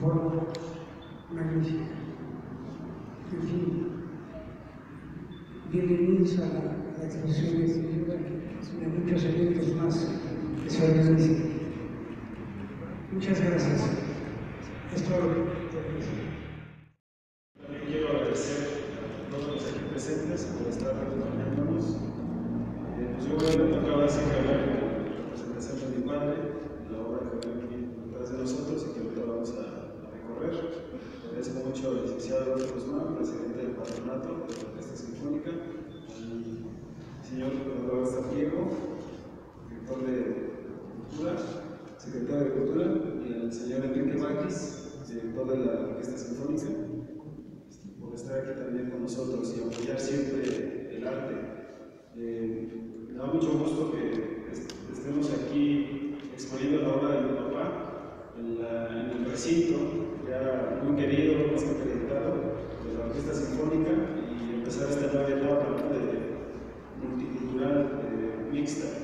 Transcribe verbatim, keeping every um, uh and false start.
forma magnífica. En fin, bienvenidos a la, a la exposición de escritura, que es uno de muchos eventos más que se organizan. Muchas gracias. Es todo. También quiero agradecer a todos los aquí presentes por estar acompañándonos. Eh, pues yo voy a tocar así que hablar en representación de mi padre, la obra que ven aquí detrás de nosotros y que ahorita vamos a, a recorrer. Agradezco mucho al licenciado Roberto Guzmán, presidente del patronato de la Orquesta Sinfónica, al señor Rodolfo Zafiego, director de Cultura, secretario de Cultura, y al señor Enrique Maquis, director de la Orquesta Sinfónica, por estar aquí también con nosotros y apoyar siempre el arte. Eh, me da mucho gusto que estemos aquí exponiendo la obra de mi papá en, la, en el recinto, ya muy querido, más que acreditado, de la Orquesta Sinfónica, y empezar esta nueva etapa de multicultural eh, mixta.